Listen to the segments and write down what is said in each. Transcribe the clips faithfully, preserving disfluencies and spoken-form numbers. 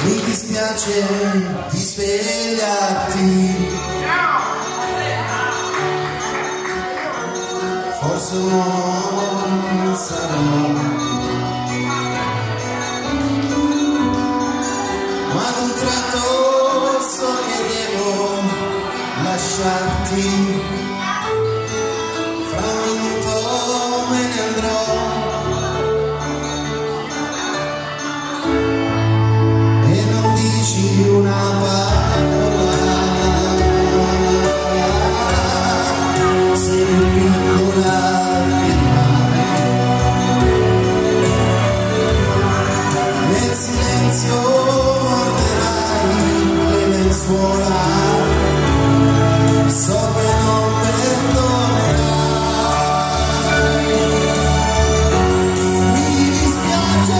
Mi dispiace di svegliarti, forse non sarò, ma ad un tratto so che devo lasciarti, fra un minuto me ne andrò. Una parola, sei piccola che male, nel silenzio morderai le lenzuola, so che non perdonerai. Mi dispiace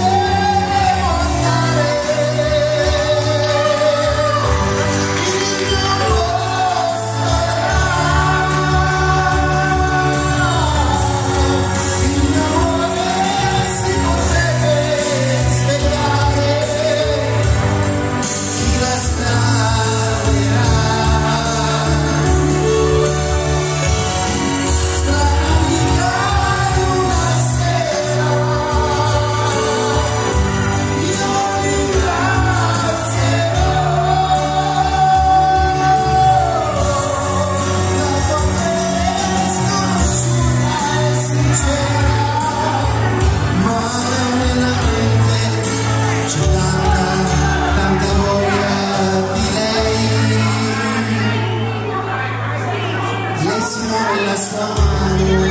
la sua mano,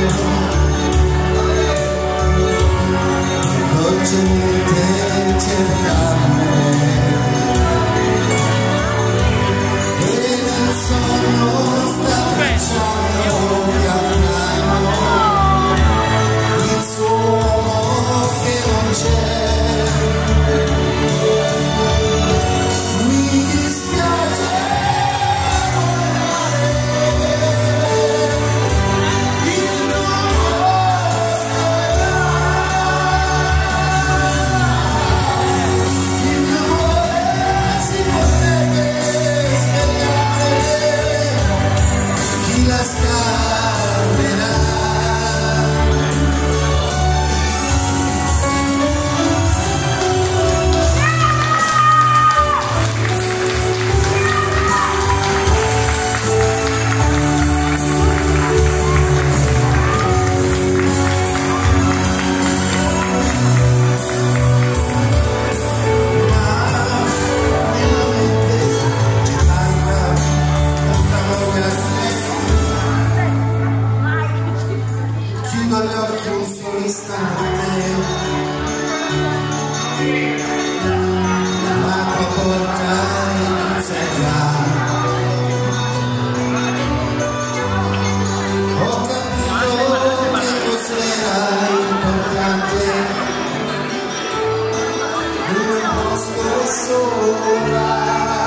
dolcemente cercarmi, e nel sonno sta facendo piano il suo uomo che non c'è. Mi dispiace la tua porta è chiusa già, ho capito che cos'era importante, in un posto sola.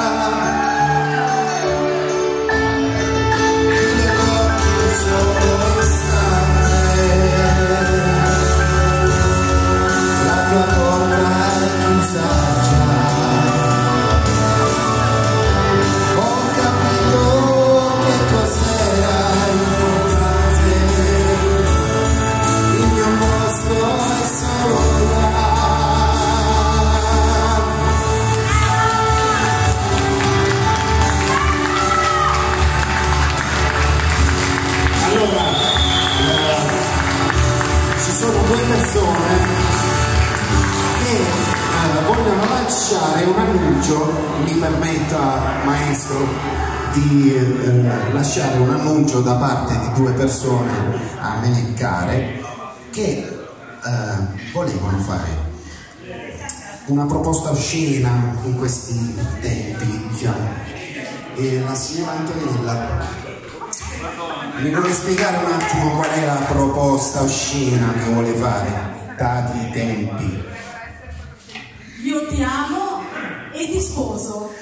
Persone che eh, vogliono lanciare un annuncio, mi permetta maestro di eh, lasciare un annuncio da parte di due persone a me care che eh, volevano fare una proposta oscena in questi tempi, diciamo. E la signora Antonella mi vuole spiegare un attimo qual è la proposta oscena che vuole fare, dati i tempi? Io ti amo e ti sposo.